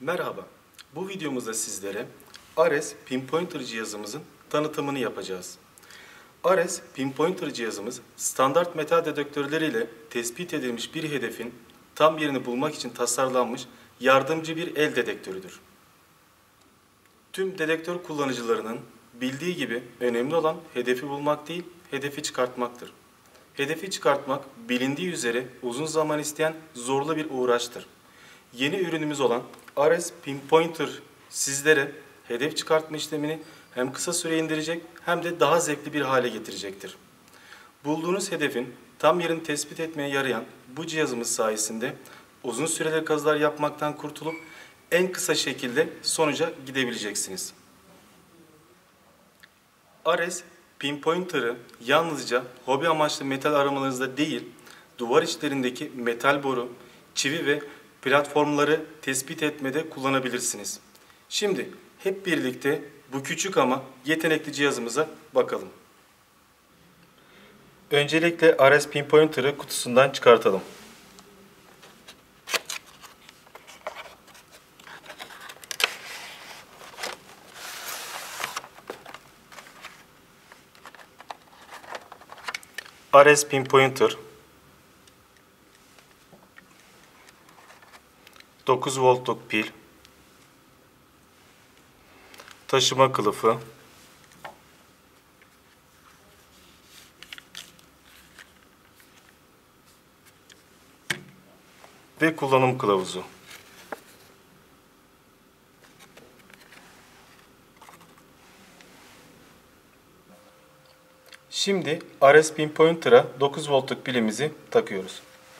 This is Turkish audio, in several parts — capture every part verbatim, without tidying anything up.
Merhaba, bu videomuzda sizlere Ares Pinpointer cihazımızın tanıtımını yapacağız. Ares Pinpointer cihazımız standart metal dedektörleriyle tespit edilmiş bir hedefin tam yerini bulmak için tasarlanmış yardımcı bir el dedektörüdür. Tüm dedektör kullanıcılarının bildiği gibi önemli olan hedefi bulmak değil, hedefi çıkartmaktır. Hedefi çıkartmak bilindiği üzere uzun zaman isteyen zorlu bir uğraştır. Yeni ürünümüz olan Ares Pinpointer sizlere hedef çıkartma işlemini hem kısa süre indirecek hem de daha zevkli bir hale getirecektir. Bulduğunuz hedefin tam yerini tespit etmeye yarayan bu cihazımız sayesinde uzun süreli kazılar yapmaktan kurtulup en kısa şekilde sonuca gidebileceksiniz. Ares Pinpointer'ı yalnızca hobi amaçlı metal aramalarınızda değil, duvar içlerindeki metal boru, çivi ve platformları tespit etmede kullanabilirsiniz. Şimdi hep birlikte bu küçük ama yetenekli cihazımıza bakalım. Öncelikle Ares Pinpointer'ı kutusundan çıkartalım. Ares Pinpointer dokuz voltluk pil, taşıma kılıfı, ve kullanım kılavuzu. Şimdi Ares Pinpointer'a dokuz voltluk pilimizi takıyoruz.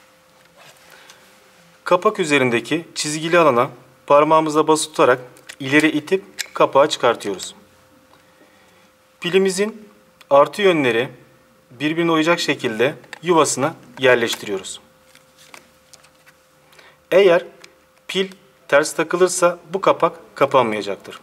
Kapak üzerindeki çizgili alana parmağımızla basılı tutarak ileri itip kapağı çıkartıyoruz. Pilimizin artı yönleri birbirine uyacak şekilde yuvasına yerleştiriyoruz. Eğer pil ters takılırsa bu kapak kapanmayacaktır.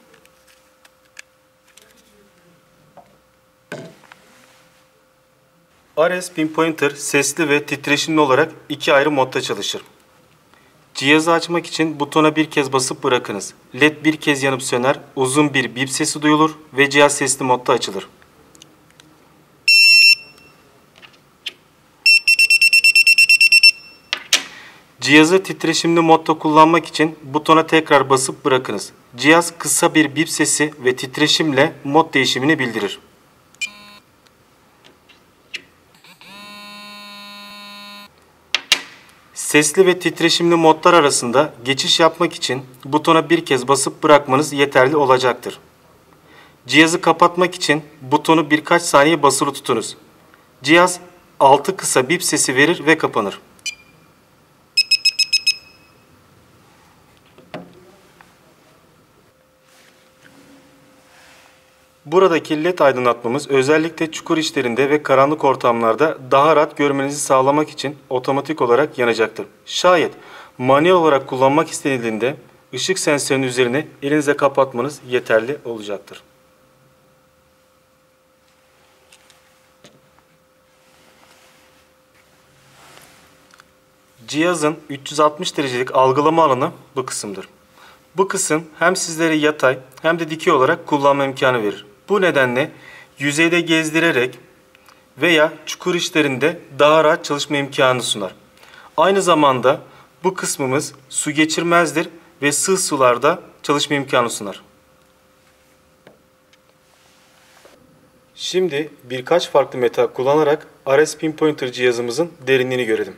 Ares Pinpointer sesli ve titreşimli olarak iki ayrı modda çalışır. Cihazı açmak için butona bir kez basıp bırakınız. led bir kez yanıp söner, uzun bir bip sesi duyulur ve cihaz sesli modda açılır. Cihazı titreşimli modda kullanmak için butona tekrar basıp bırakınız. Cihaz kısa bir bip sesi ve titreşimle mod değişimini bildirir. Sesli ve titreşimli modlar arasında geçiş yapmak için butona bir kez basıp bırakmanız yeterli olacaktır. Cihazı kapatmak için butonu birkaç saniye basılı tutunuz. Cihaz altı kısa bip sesi verir ve kapanır. Buradaki led aydınlatmamız özellikle çukur içlerinde ve karanlık ortamlarda daha rahat görmenizi sağlamak için otomatik olarak yanacaktır. Şayet manuel olarak kullanmak istenildiğinde ışık sensörünün üzerine elinize kapatmanız yeterli olacaktır. Cihazın üç yüz altmış derecelik algılama alanı bu kısımdır. Bu kısım hem sizlere yatay hem de dikey olarak kullanma imkanı verir. Bu nedenle yüzeyde gezdirerek veya çukur içlerinde daha rahat çalışma imkanı sunar. Aynı zamanda bu kısmımız su geçirmezdir ve sığ sularda çalışma imkanı sunar. Şimdi birkaç farklı metal kullanarak Ares Pinpointer cihazımızın derinliğini görelim.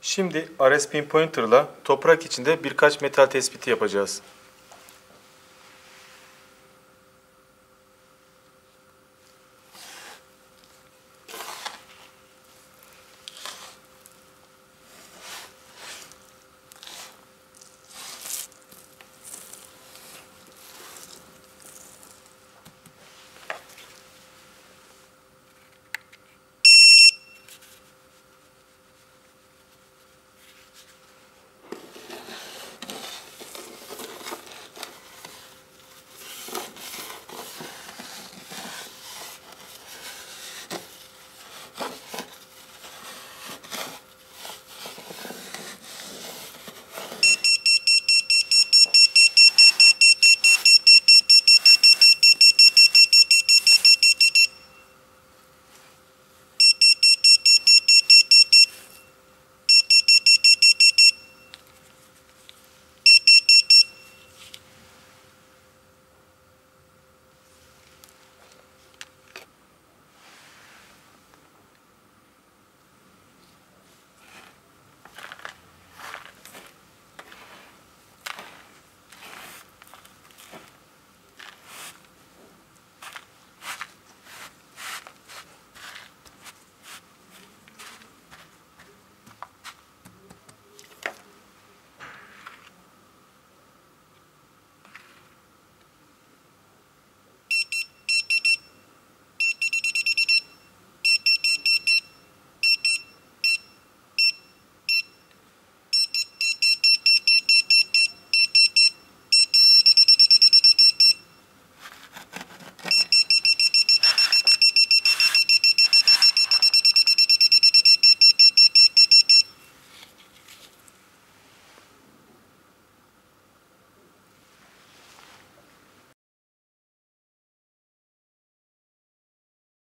Şimdi Ares Pinpointer'la toprak içinde birkaç metal tespiti yapacağız.